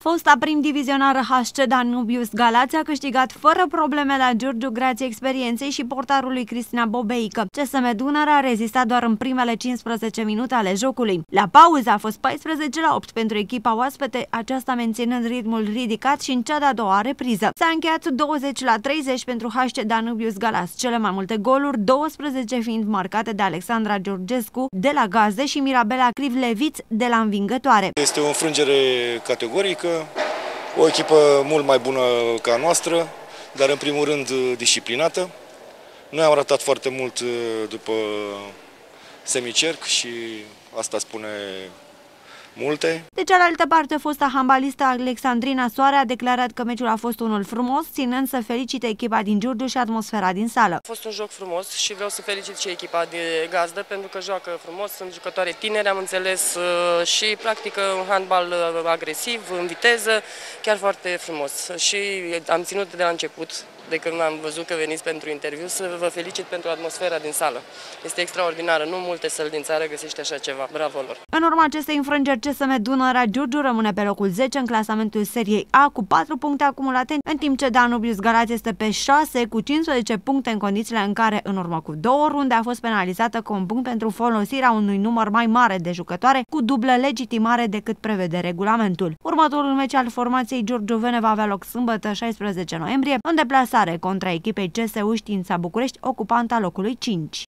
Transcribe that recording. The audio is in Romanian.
Fosta prim-divizionară HC Danubius Galați a câștigat fără probleme la Giurgiu grație experienței și portarului Cristina Bobeică. CSM Dunărea a rezistat doar în primele 15 minute ale jocului. La pauză a fost 14-8 pentru echipa oaspete, aceasta menținând ritmul ridicat și în cea de-a doua repriză. S-a încheiat 20-30 pentru HC Danubius Galați, cele mai multe goluri, 12 fiind marcate de Alexandra Georgescu de la Gazde și Mirabela Crivleviț de la Învingătoare. Este o înfrângere categorică, o echipă mult mai bună ca a noastră, dar în primul rând disciplinată. Noi am ratat foarte mult după semicerc și asta spune multe. De cealaltă parte, fosta handbalistă Alexandrina Soare a declarat că meciul a fost unul frumos, ținând să felicite echipa din Giurgiu și atmosfera din sală. A fost un joc frumos și vreau să felicit și echipa de gazdă pentru că joacă frumos, sunt jucătoare tineri, am înțeles, și practică un handbal agresiv, în viteză, chiar foarte frumos. Și am ținut de la început, de când am văzut că veniți pentru interviu, să vă felicit pentru atmosfera din sală. Este extraordinară, nu multe săli din țară găsește așa ceva. Bravo lor! În urma acestei înfrângeri, CSM Dunărea Giurgiu rămâne pe locul 10 în clasamentul seriei A cu 4 puncte acumulate, în timp ce Danubius Galați este pe 6 cu 15 puncte în condițiile în care, în urmă cu 2 runde, a fost penalizată cu un punct pentru folosirea unui număr mai mare de jucătoare cu dublă legitimare decât prevede regulamentul. Următorul meci al formației giurgiuvene va avea loc sâmbătă 16 noiembrie, în deplasare contra echipei CSU Știința București, ocupanta locului 5.